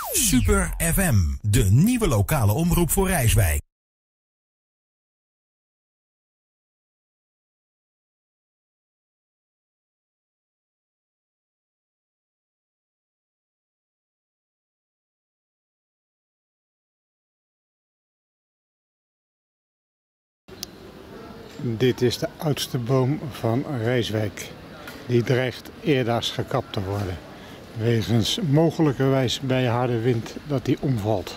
Super FM, de nieuwe lokale omroep voor Rijswijk. Dit is de oudste boom van Rijswijk. Die dreigt eerdaags gekapt te worden. Wegens mogelijkerwijs bij harde wind dat die omvalt.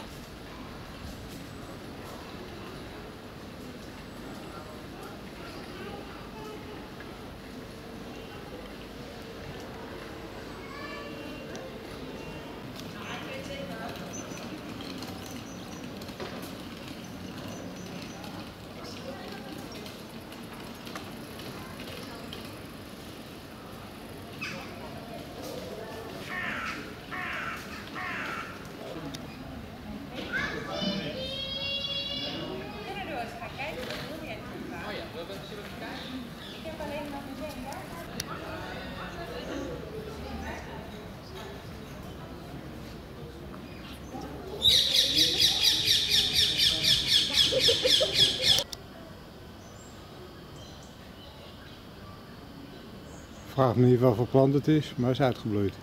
Vraag me niet wat voor plant het is, maar het is uitgebloeid.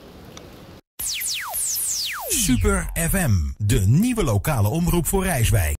Super FM, de nieuwe lokale omroep voor Rijswijk.